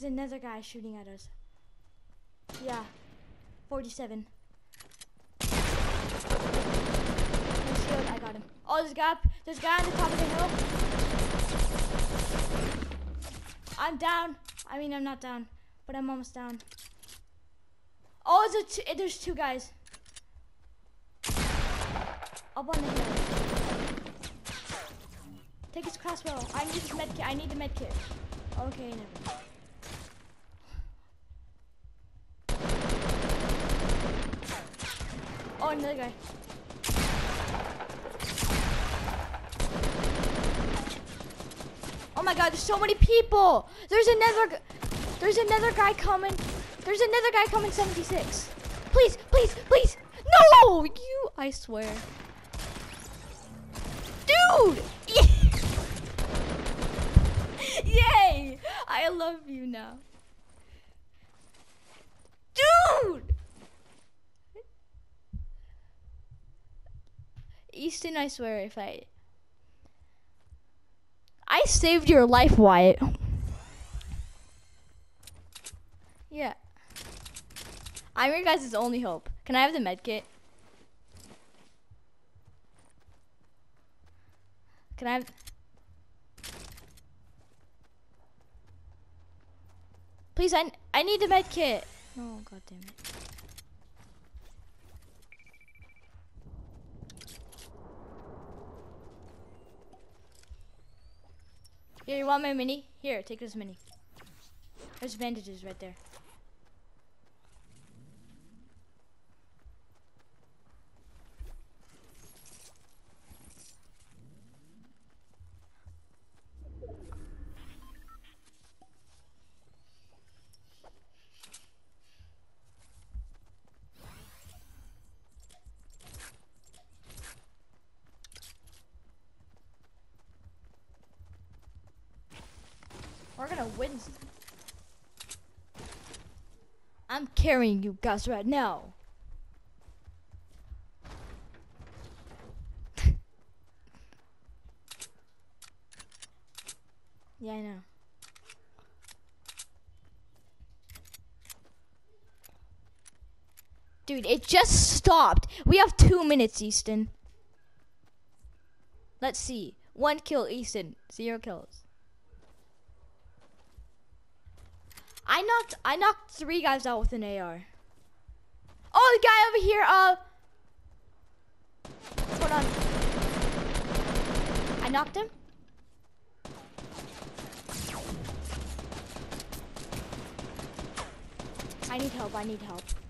There's another guy shooting at us. Yeah. 47. No shield, I got him. Oh, there's a guy on the top of the hill. I'm down. I mean, I'm not down, but I'm almost down. Oh, there's two guys. Up on the hill. Take his crossbow. I need his medkit. I need the medkit. Okay, never mind. Oh, another guy. Oh my god, there's so many people. There's another guy coming. There's another guy coming 76. Please, please, please. No, I swear. Dude. Yay. I love you now. Dude. Easton, I swear, if I saved your life, Wyatt. Yeah. I'm your guys' only hope. Can I have the medkit? Can I have... Please, I need the medkit. Oh, god damn it. Here, you want my mini? Here, take this mini. There's bandages right there. We're gonna win. I'm carrying you guys right now. Yeah, I know. Dude, it just stopped. We have 2 minutes, Easton. Let's see. 1 kill, Easton. 0 kills. I knocked 3 guys out with an AR. Oh, the guy over here, hold on. I knocked him. I need help.